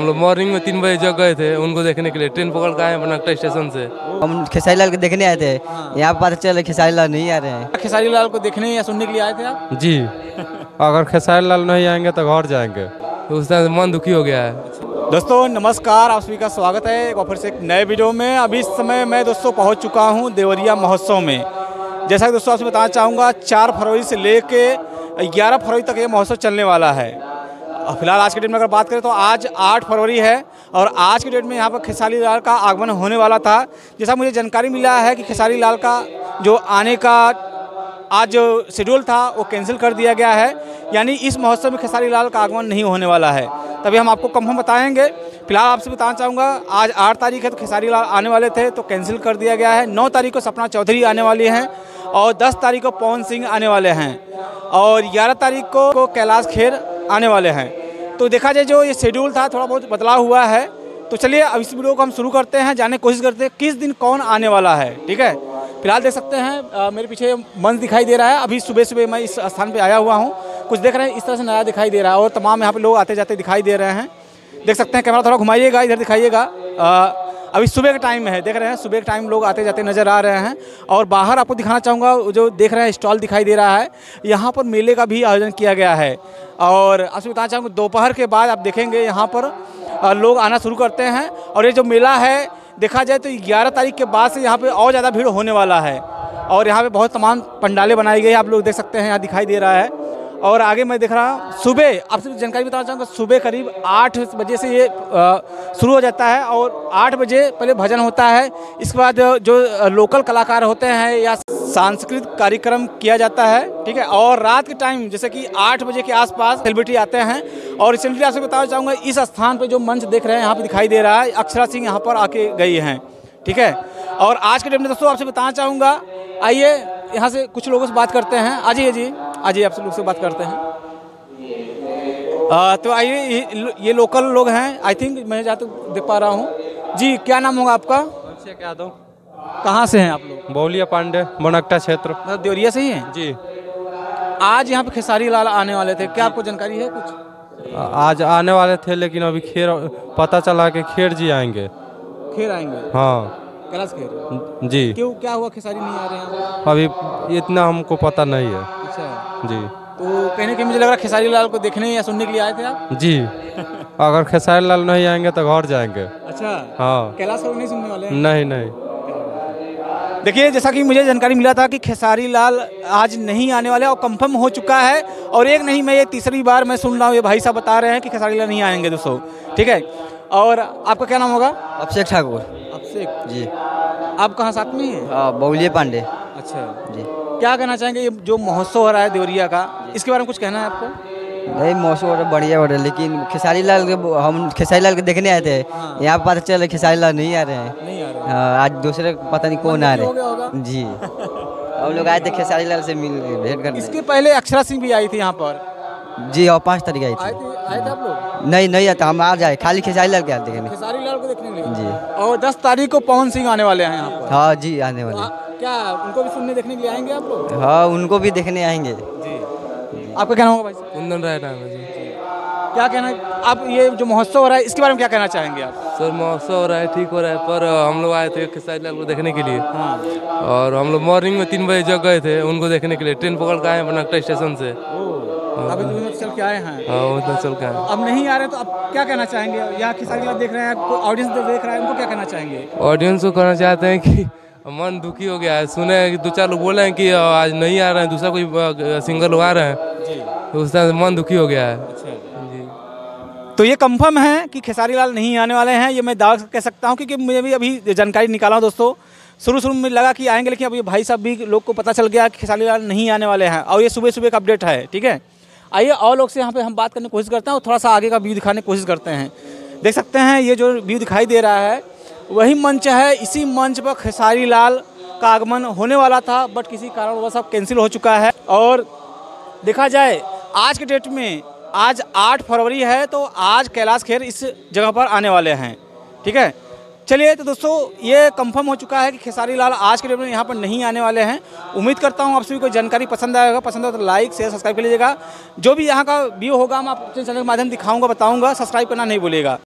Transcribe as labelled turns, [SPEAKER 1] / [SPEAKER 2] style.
[SPEAKER 1] हम लोग मॉर्निंग में 3 बजे जग गए थे उनको देखने के लिए। ट्रेन पकड़ के आए बनकटा स्टेशन से।
[SPEAKER 2] हम खेसारी लाल को देखने आए थे। यहाँ पता चला खेसारी लाल नहीं आ रहे हैं।
[SPEAKER 3] खेसारी लाल को देखने या सुनने के लिए आए थे आप?
[SPEAKER 1] जी। अगर खेसारी लाल नहीं आएंगे तो घर जाएंगे, तो उस तरह से मन दुखी हो गया है।
[SPEAKER 3] दोस्तों नमस्कार, आप सभी का स्वागत है एक बार फिर से एक नए वीडियो में। अभी इस समय मैं दोस्तों पहुंच चुका हूं देवरिया महोत्सव में। जैसा कि दोस्तों आपसे बताना चाहूँगा 4 फरवरी से लेके 11 फरवरी तक ये महोत्सव चलने वाला है। फिलहाल आज के डेट में अगर बात करें तो आज 8 फरवरी है और आज के डेट में यहाँ पर खेसारी लाल का आगमन होने वाला था। जैसा मुझे जानकारी मिला है कि खेसारी लाल का जो आने का आज जो शेड्यूल था वो कैंसिल कर दिया गया है, यानी इस महोत्सव में खेसारी लाल का आगमन नहीं होने वाला है। तभी हम आपको कंफर्म बताएंगे। फिलहाल आपसे बताना चाहूँगा आज 8 तारीख है तो खेसारी लाल आने वाले थे तो कैंसिल कर दिया गया है। 9 तारीख को सपना चौधरी आने वाली हैं और 10 तारीख को पवन सिंह आने वाले हैं और 11 तारीख को कैलाश खेर आने वाले हैं। तो देखा जाए जो ये शेड्यूल था थोड़ा बहुत बदलाव हुआ है। तो चलिए अब इस वीडियो को हम शुरू करते हैं, जानने की कोशिश करते हैं किस दिन कौन आने वाला है। ठीक है, फिलहाल देख सकते हैं मेरे पीछे मंच दिखाई दे रहा है। अभी सुबह सुबह मैं इस स्थान पे आया हुआ हूँ। कुछ देख रहे हैं इस तरह से नया दिखाई दे रहा है और तमाम यहाँ पे लोग आते जाते दिखाई दे रहे हैं। देख सकते हैं, कैमरा थोड़ा घुमाइएगा, इधर दिखाइएगा। अभी सुबह का टाइम है, देख रहे हैं सुबह के टाइम लोग आते जाते नज़र आ रहे हैं। और बाहर आपको दिखाना चाहूँगा जो देख रहे हैं स्टॉल दिखाई दे रहा है, यहाँ पर मेले का भी आयोजन किया गया है। और आपसे बताना चाहूँगा दोपहर के बाद आप देखेंगे यहाँ पर लोग आना शुरू करते हैं। और ये जो मेला है देखा जाए तो 11 तारीख के बाद से यहाँ पे और ज़्यादा भीड़ होने वाला है। और यहाँ पे बहुत तमाम पंडालें बनाई गई, आप लोग देख सकते हैं यहाँ दिखाई दे रहा है। और आगे मैं देख रहा हूँ सुबह आपसे जानकारी बताना चाहूँगा, सुबह करीब 8 बजे से ये शुरू हो जाता है और 8 बजे पहले भजन होता है। इसके बाद जो लोकल कलाकार होते हैं या सांस्कृतिक कार्यक्रम किया जाता है। ठीक है, और रात के टाइम जैसे कि 8 बजे के आसपास सेलिब्रिटी आते हैं। और रिसेंटली आपसे बताना चाहूँगा इस स्थान पर जो मंच देख रहे हैं यहाँ पर दिखाई दे रहा है, अक्षरा सिंह यहाँ पर आके गई हैं। ठीक है, और आज के डेट में दोस्तों आपसे बताना चाहूँगा, आइए यहाँ से कुछ लोगों से बात करते हैं। आ जाइए जी, आ जाइए, आप सब लोग से बात करते हैं। तो आइए, ये लोकल लोग हैं आई थिंक, मैं जहाँ तक देख पा रहा हूँ। जी क्या नाम होगा आपका?
[SPEAKER 1] अभिषेक यादव।
[SPEAKER 3] कहाँ से हैं आप लोग?
[SPEAKER 1] बौलिया पांडे, बनकटा क्षेत्र।
[SPEAKER 3] मतलब देवरिया से ही हैं
[SPEAKER 1] जी।
[SPEAKER 3] आज यहाँ पे खेसारी लाल आने वाले थे, क्या आपको जानकारी है कुछ?
[SPEAKER 1] आज आने वाले थे लेकिन अभी खेर पता चला कि खेर जी आएंगे।
[SPEAKER 3] खेर आएंगे?
[SPEAKER 1] हाँ,
[SPEAKER 3] कैलाश खेर
[SPEAKER 1] जी।
[SPEAKER 3] क्यों, क्या हुआ खेसारी नहीं आ रहे हैं?
[SPEAKER 1] अभी इतना हमको पता नहीं है।
[SPEAKER 3] अच्छा
[SPEAKER 1] जी।
[SPEAKER 3] तो कहने के मुझे लग रहा है खेसारी लाल को देखने या सुनने के लिए आए थे आप?
[SPEAKER 1] जी। अगर खेसारी लाल नहीं आएंगे तो घर जाएंगे।
[SPEAKER 3] अच्छा,
[SPEAKER 1] हाँ।
[SPEAKER 3] कैलाश खेर नहीं सुनने वाले हैं?
[SPEAKER 1] नहीं नहीं।
[SPEAKER 3] देखिए जैसा कि मुझे जानकारी मिला था कि खेसारी लाल आज नहीं आने वाले और कंफर्म हो चुका है। और एक नहीं, मैं ये तीसरी बार मैं सुन रहा हूँ, ये भाई साहब बता रहे हैं कि खेसारी लाल नहीं आएंगे दोस्तों। ठीक है, और आपका क्या नाम होगा?
[SPEAKER 2] अभिषेक ठाकुर।
[SPEAKER 3] अभिषेक
[SPEAKER 2] जी।
[SPEAKER 3] आप कहाँ साथ में ही हैं?
[SPEAKER 2] हाँ, बौलिया पांडे।
[SPEAKER 3] अच्छा
[SPEAKER 2] जी।
[SPEAKER 3] क्या कहना चाहेंगे, ये जो महोत्सव हो रहा है देवरिया का, इसके बारे में कुछ कहना है आपको?
[SPEAKER 2] नहीं, मौसम बढ़िया हो रहा है लेकिन खेसारी लाल हम खेसारी लाल को देखने आए थे। यहाँ पता चला खेसारी लाल नहीं आ रहे हैं।
[SPEAKER 3] नहीं आ रहे हैं?
[SPEAKER 2] हाँ, आज दूसरे पता नहीं कौन आ रहे
[SPEAKER 3] हो गया होगा?
[SPEAKER 2] जी। हम लोग आए थे खेसारी लाल से मिल भेंट करने।
[SPEAKER 3] इसके पहले अक्षरा सिंह भी आई थी यहाँ पर।
[SPEAKER 2] जी, और 5 तारीख आई
[SPEAKER 3] आए
[SPEAKER 2] थी।
[SPEAKER 3] थे आप लोग?
[SPEAKER 2] नहीं आता, हम आ जाए, खाली खेसारी लाल के आते देखने।
[SPEAKER 3] खेसारी लाल को देखने के लिए?
[SPEAKER 2] जी।
[SPEAKER 3] और 10 तारीख को पवन सिंह आने वाले हैं यहाँ पर।
[SPEAKER 2] हाँ जी, आने वाले।
[SPEAKER 3] क्या उनको भी सुनने देखने के लिए आएंगे आप लोग?
[SPEAKER 2] हाँ, उनको भी देखने आएंगे।
[SPEAKER 3] जी। आपका क्या नाम होगा भाई साहब?
[SPEAKER 1] कुंदन राय नाम है जी।
[SPEAKER 3] क्या कहना है आप, ये जो महोत्सव हो रहा है इसके बारे में क्या कहना चाहेंगे आप?
[SPEAKER 1] सर महोत्सव हो रहा है, ठीक हो रहा है, पर हम लोग आए थे खेसारी लाल को देखने के लिए।
[SPEAKER 3] हाँ।
[SPEAKER 1] और हम लोग मॉर्निंग में 3 बजे जग गए थे उनको देखने के लिए। ट्रेन पकड़ के आए बनकटा स्टेशन से।
[SPEAKER 3] अभी तो चल के आए हैं?
[SPEAKER 1] हाँ, उतना चल के आए।
[SPEAKER 3] अब नहीं आ रहे तो अब क्या कहना चाहेंगे? यहाँ खेसारी लाल देख रहे हैं, ऑडियंस देख रहा है, उनको क्या कहना चाहेंगे?
[SPEAKER 1] ऑडियंस को कहना चाहते हैं कि मन दुखी हो गया है। सुने हैं कि 2-4 लोग बोले हैं कि आज नहीं आ रहे हैं, दूसरा कोई सिंगर लोग आ रहे हैं
[SPEAKER 3] जी।
[SPEAKER 1] तो उस तरह से मन दुखी हो गया है।
[SPEAKER 3] अच्छा
[SPEAKER 1] जी।
[SPEAKER 3] तो ये कंफर्म है कि खेसारी लाल नहीं आने वाले हैं, ये मैं दावा कह सकता हूँ क्योंकि मुझे भी अभी जानकारी निकाला हूँ दोस्तों। शुरू में लगा कि आएंगे लेकिन अब ये भाई साहब भी लोग को पता चल गया कि खेसारी लाल नहीं आने वाले हैं और ये सुबह सुबह का अपडेट है। ठीक है, आइए और लोग से यहाँ पे हम बात करने की कोशिश करते हैं और थोड़ा सा आगे का व्यू दिखाने की कोशिश करते हैं। देख सकते हैं ये जो व्यू दिखाई दे रहा है वही मंच है। इसी मंच पर खेसारी लाल का आगमन होने वाला था बट किसी कारणवश अब कैंसिल हो चुका है। और देखा जाए आज के डेट में आज 8 फरवरी है तो आज कैलाश खेर इस जगह पर आने वाले हैं। ठीक है, चलिए तो दोस्तों ये कंफर्म हो चुका है कि खेसारी लाल आज के डेट में यहाँ पर नहीं आने वाले हैं। उम्मीद करता हूँ आप सभी को जानकारी पसंद आएगा। पसंद हो तो लाइक शेयर सब्सक्राइब कर लीजिएगा। जो भी यहाँ का व्यू होगा मैं अपने चैनल के माध्यम दिखाऊंगा, बताऊंगा, सब्सक्राइब करना नहीं भूलिएगा।